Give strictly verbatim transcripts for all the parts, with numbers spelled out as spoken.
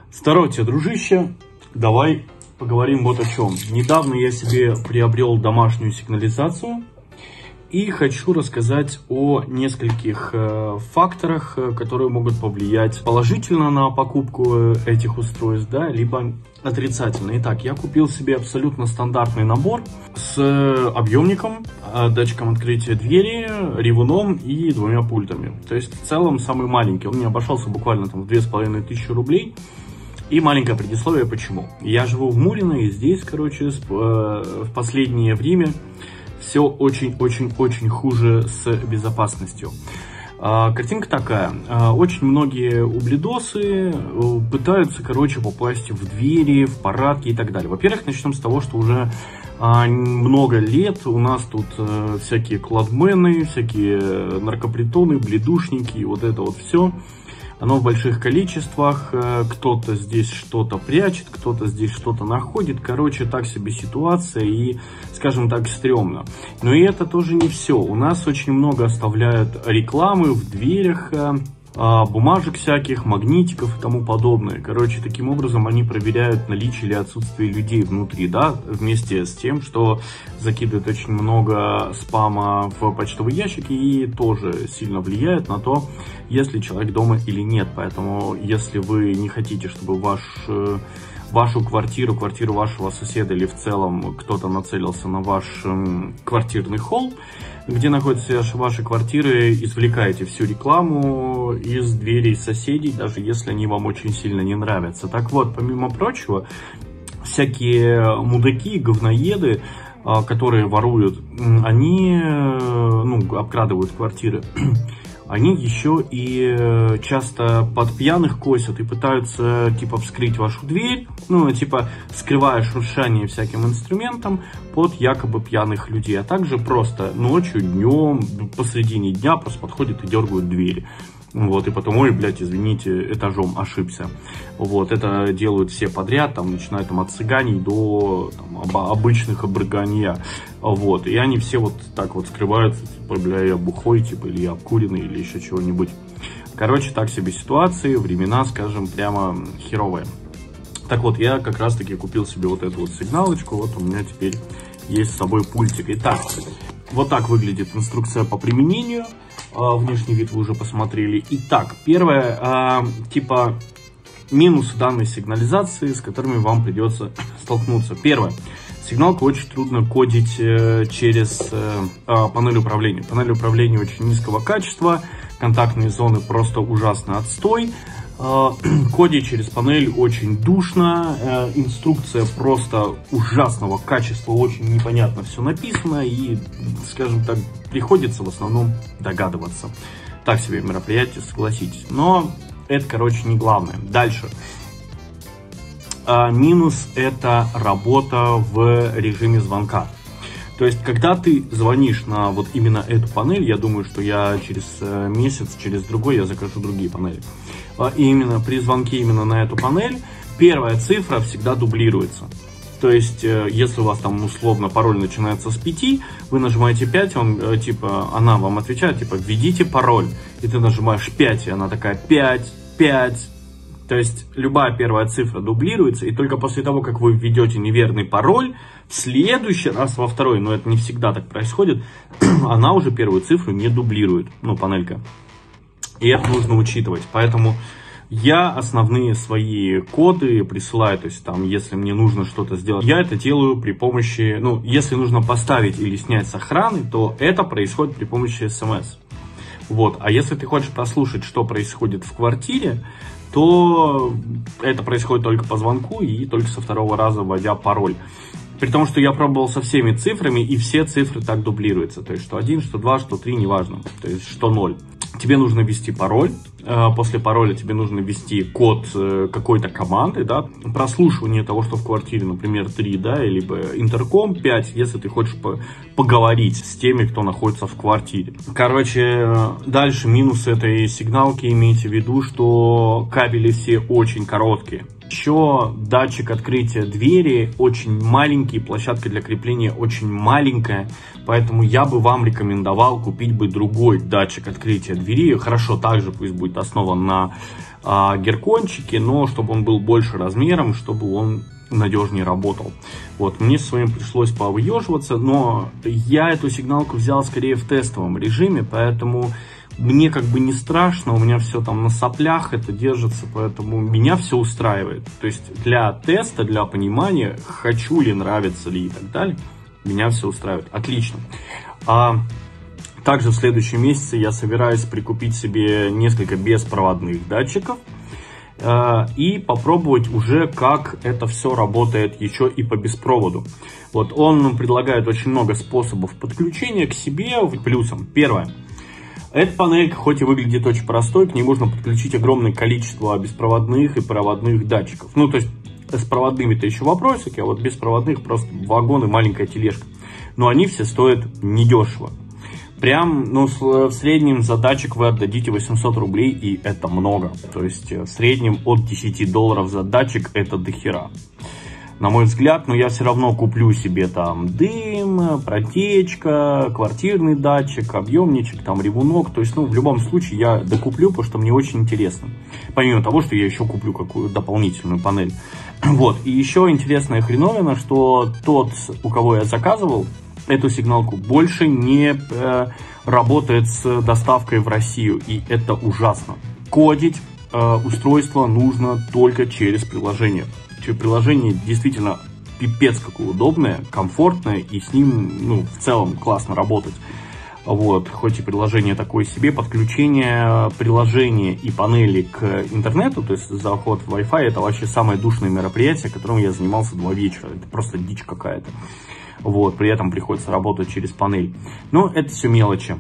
Здорово, дружище, давай поговорим вот о чем. Недавно я себе приобрел домашнюю сигнализацию и хочу рассказать о нескольких э, факторах, э, которые могут повлиять положительно на покупку этих устройств, да, либо отрицательно. Итак, я купил себе абсолютно стандартный набор с объемником, датчиком открытия двери, ревуном и двумя пультами. То есть в целом самый маленький. Он мне обошелся буквально там в две с половиной тысячи рублей. И маленькое предисловие почему. Я живу в Мурино, и здесь, короче, в последнее время все очень-очень-очень хуже с безопасностью. Картинка такая. Очень многие ублюдосы пытаются, короче, попасть в двери, в парадки и так далее. Во-первых, начнем с того, что уже много лет у нас тут всякие кладмены, всякие наркопритоны, бледушники, и вот это вот все. Оно в больших количествах, кто-то здесь что-то прячет, кто-то здесь что-то находит. Короче, так себе ситуация и, скажем так, стрёмно. Но и это тоже не все. У нас очень много оставляют рекламы в дверях, бумажек всяких, магнитиков и тому подобное. Короче, таким образом они проверяют наличие или отсутствие людей внутри, да, вместе с тем, что закидывают очень много спама в почтовые ящики и тоже сильно влияет на то, есть ли человек дома или нет. Поэтому, если вы не хотите, чтобы ваш... вашу квартиру, квартиру вашего соседа или в целом кто-то нацелился на ваш э, квартирный холл, где находятся ваши квартиры, извлекаете всю рекламу из дверей соседей, даже если они вам очень сильно не нравятся. Так вот, помимо прочего, всякие мудаки, говноеды, э, которые воруют, они э, ну, обкрадывают квартиры. Они еще и часто под пьяных косят и пытаются, типа, вскрыть вашу дверь, ну, типа, скрывая шуршание всяким инструментом под якобы пьяных людей. А также просто ночью, днем, посредине дня просто подходят и дергают двери. Вот, и потом, ой, блядь, извините, этажом ошибся. Вот, это делают все подряд, там, начиная там от цыганей до там, обычных обрыгания. Вот, и они все вот так вот скрываются, типа, бля, я бухой, типа, или я обкуренный, или еще чего-нибудь. Короче, так себе ситуации, времена, скажем, прямо херовые. Так вот, я как раз-таки купил себе вот эту вот сигналочку, вот у меня теперь есть с собой пультик. Итак, вот так выглядит инструкция по применению. Внешний вид вы уже посмотрели. Итак, первое, э, типа минусы данной сигнализации, с которыми вам придется столкнуться. Первое. Сигналку очень трудно кодить э, через э, панель управления. Панель управления очень низкого качества, контактные зоны просто ужасно отстой. Э, кодить через панель очень душно, э, инструкция просто ужасного качества, очень непонятно все написано и, скажем так, приходится в основном догадываться. Так себе мероприятие, согласитесь. Но это, короче, не главное. Дальше. А, минус – это работа в режиме звонка. То есть, когда ты звонишь на вот именно эту панель, я думаю, что я через месяц, через другой я закажу другие панели. И именно при звонке именно на эту панель первая цифра всегда дублируется. То есть, если у вас там условно пароль начинается с пяти, вы нажимаете пять, он, типа, она вам отвечает, типа, введите пароль. И ты нажимаешь пять, и она такая пять, пять. То есть, любая первая цифра дублируется, и только после того, как вы введете неверный пароль, в следующий раз во второй, но это не всегда так происходит, она уже первую цифру не дублирует, ну, панелька. И это нужно учитывать, поэтому... Я основные свои коды присылаю, то есть там, если мне нужно что-то сделать, я это делаю при помощи, ну, если нужно поставить или снять с охраны, то это происходит при помощи смс. Вот, а если ты хочешь прослушать, что происходит в квартире, то это происходит только по звонку и только со второго раза вводя пароль. При том, что я пробовал со всеми цифрами, и все цифры так дублируются. То есть, что один, что два, что три, неважно. То есть, что ноль. Тебе нужно ввести пароль. После пароля тебе нужно ввести код какой-то команды, да. Прослушивание того, что в квартире, например, три, да, либо интерком пять, если ты хочешь по поговорить с теми, кто находится в квартире. Короче, дальше минус этой сигналки. Имейте в виду, что кабели все очень короткие. Еще датчик открытия двери очень маленький, площадка для крепления очень маленькая, поэтому я бы вам рекомендовал купить бы другой датчик открытия двери. Хорошо, также пусть будет основан на а, геркончики, но чтобы он был больше размером, чтобы он надежнее работал. Вот, мне с своим пришлось повыеживаться, но я эту сигналку взял скорее в тестовом режиме, поэтому мне как бы не страшно, у меня все там на соплях это держится, поэтому меня все устраивает. То есть для теста, для понимания, хочу ли, нравится ли и так далее, меня все устраивает. Отлично. А также в следующем месяце я собираюсь прикупить себе несколько беспроводных датчиков и попробовать уже, как это все работает еще и по беспроводу. Вот он предлагает очень много способов подключения к себе. Плюсом, первое. Эта панелька, хоть и выглядит очень простой, к ней можно подключить огромное количество беспроводных и проводных датчиков. Ну, то есть с проводными-то еще вопросики, а вот беспроводных просто вагон и маленькая тележка. Но они все стоят недешево. Прям, ну, в среднем за датчик вы отдадите восемьсот рублей, и это много. То есть в среднем от десяти долларов за датчик это дохера. На мой взгляд, но я все равно куплю себе там дым, протечка, квартирный датчик, объемничек, там ревунок. То есть, ну, в любом случае я докуплю, потому что мне очень интересно. Помимо того, что я еще куплю какую-то дополнительную панель. Вот, и еще интересная хреновина, что тот, у кого я заказывал эту сигналку, больше не э, работает с доставкой в Россию, и это ужасно. Кодить э, устройство нужно только через приложение. Приложение действительно пипец какое удобное, комфортное, и с ним, ну, в целом классно работать. Вот, хоть и приложение такое себе, подключение приложения и панели к интернету, то есть заход в Wi-Fi, это вообще самое душное мероприятие, которым я занимался два вечера. Это просто дичь какая-то. Вот, при этом приходится работать через панель. Но это все мелочи.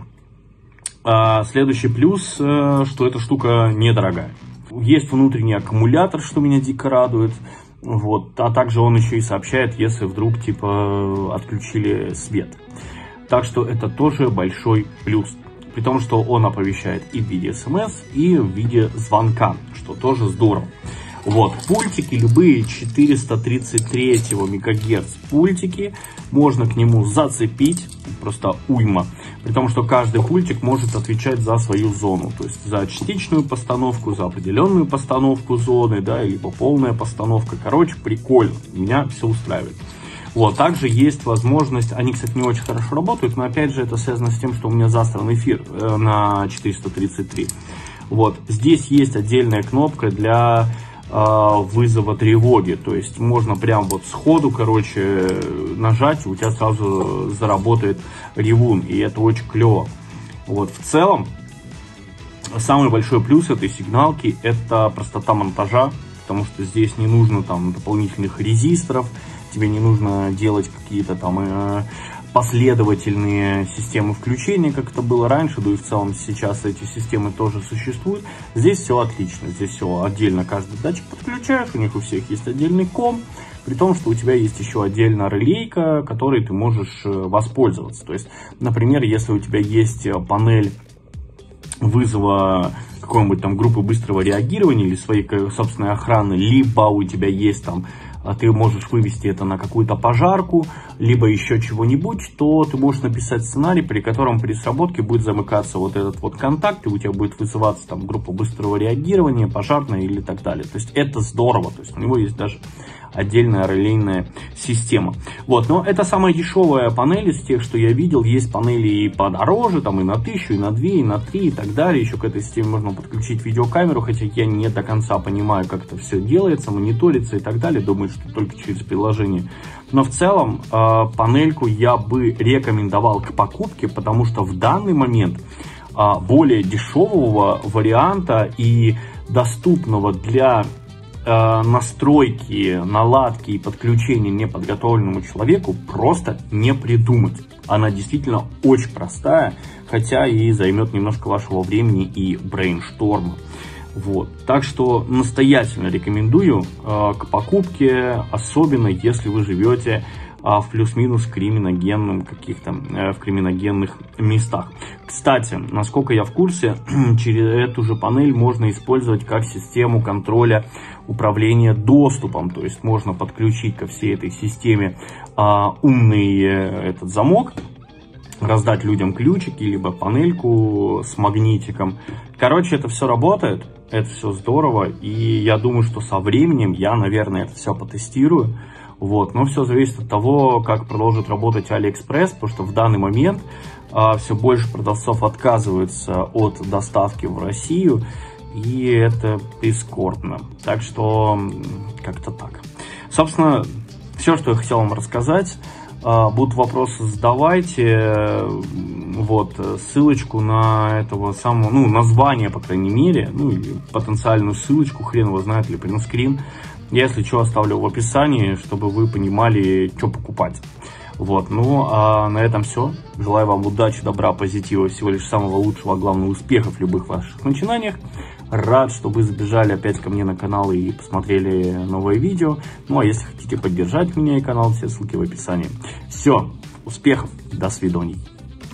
А, следующий плюс, что эта штука недорогая. Есть внутренний аккумулятор, что меня дико радует. Вот, а также он еще и сообщает, если вдруг типа отключили свет. Так что это тоже большой плюс. При том, что он оповещает и в виде смс, и в виде звонка, что тоже здорово. Вот, пультики любые четыреста тридцать три мегагерц пультики можно к нему зацепить, просто уйма. При том, что каждый пультик может отвечать за свою зону, то есть за частичную постановку, за определенную постановку зоны, да, либо полная постановка. Короче, прикольно, меня все устраивает. Вот, также есть возможность, они, кстати, не очень хорошо работают, но опять же это связано с тем, что у меня застроен эфир э, на четыреста тридцать три. Вот, здесь есть отдельная кнопка для вызова тревоги, то есть можно прям вот сходу, короче, нажать, и у тебя сразу заработает ревун, и это очень клево. Вот, в целом, самый большой плюс этой сигналки — это простота монтажа, потому что здесь не нужно там дополнительных резисторов, тебе не нужно делать какие-то там э, последовательные системы включения, как это было раньше, да и в целом сейчас эти системы тоже существуют. Здесь все отлично, здесь все отдельно, каждый датчик подключаешь, у них у всех есть отдельный ком, при том, что у тебя есть еще отдельно релейка, которой ты можешь воспользоваться. То есть, например, если у тебя есть панель вызова какой-нибудь там группы быстрого реагирования или своей собственной охраны, либо у тебя есть там, ты можешь вывести это на какую-то пожарку, либо еще чего-нибудь, то ты можешь написать сценарий, при котором при сработке будет замыкаться вот этот вот контакт, и у тебя будет вызываться там группа быстрого реагирования, пожарная или так далее. То есть это здорово, то есть у него есть даже отдельная релейная система. Вот, но это самая дешевая панель из тех, что я видел. Есть панели и подороже, там и на тысячу, и на две, и на три, и так далее. Еще к этой системе можно подключить видеокамеру, хотя я не до конца понимаю, как это все делается, мониторится и так далее. Думаю, что только через приложение. Но в целом э, панельку я бы рекомендовал к покупке, потому что в данный момент э, более дешевого варианта и доступного для настройки, наладки и подключения неподготовленному человеку просто не придумать. Она действительно очень простая, хотя и займет немножко вашего времени и брейншторма. Вот. Так что настоятельно рекомендую э, к покупке, особенно если вы живете э, в плюс-минус криминогенном каких-то э, в криминогенных местах. Кстати, насколько я в курсе, через эту же панель можно использовать как систему контроля управления доступом, то есть можно подключить ко всей этой системе э, умный э, этот замок. раздать людям ключики, либо панельку с магнитиком. Короче, это все работает, это все здорово, и я думаю, что со временем я, наверное, это все потестирую. Вот. Но все зависит от того, как продолжит работать Алиэкспресс, потому что в данный момент а, все больше продавцов отказываются от доставки в Россию, и это прискорбно. Так что как-то так. Собственно, все, что я хотел вам рассказать. Будут вопросы, задавайте. Вот, ссылочку на этого самого, ну, название, по крайней мере, ну, или потенциальную ссылочку, хрен его знает, или принтскрин, если что, оставлю в описании, чтобы вы понимали, что покупать. Вот, ну, а на этом все. Желаю вам удачи, добра, позитива, всего лишь самого лучшего, а главное, успехов в любых ваших начинаниях. Рад, что вы забежали опять ко мне на канал и посмотрели новое видео. Ну, а если хотите поддержать меня и канал, все ссылки в описании. Все, успехов, до свидания.